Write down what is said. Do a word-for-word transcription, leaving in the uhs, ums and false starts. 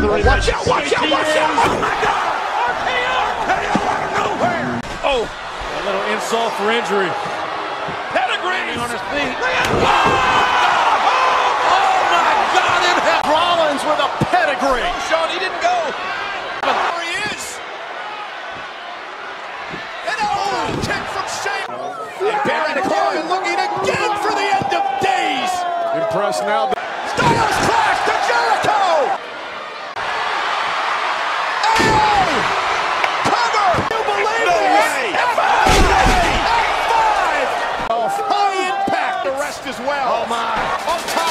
injury. Watch out, watch out, watch out! Oh my God! R K O! R K O out of nowhere! Oh, a little insult for injury. Pedigree on his feet. Oh, oh my God! In hell. Rollins with a pedigree. Oh, Sean, he didn't go. There he is. And oh, kick from Shane. And Baron Corbin looking again for the end of days. Impressed now. Styles Clash to Jericho. Oh! Cover. You believe No this? way. F five. F five. High impact. The rest as well. Oh my. On top.